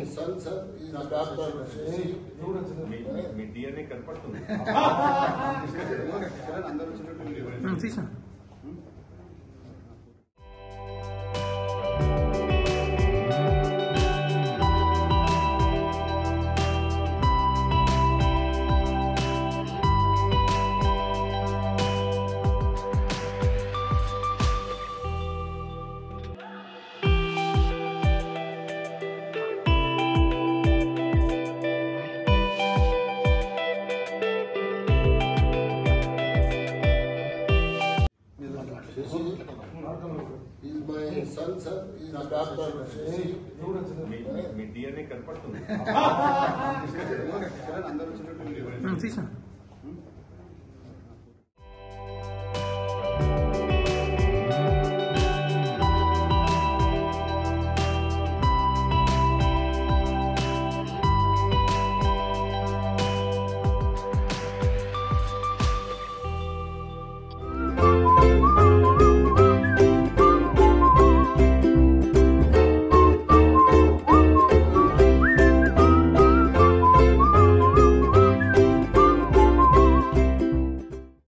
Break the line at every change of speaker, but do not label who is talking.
son, sir, is a doctor.
మీ DNA కనపడుతుంది.
He's my son, sir. He's a doctor.
మీ DNA కనపడుతుంది.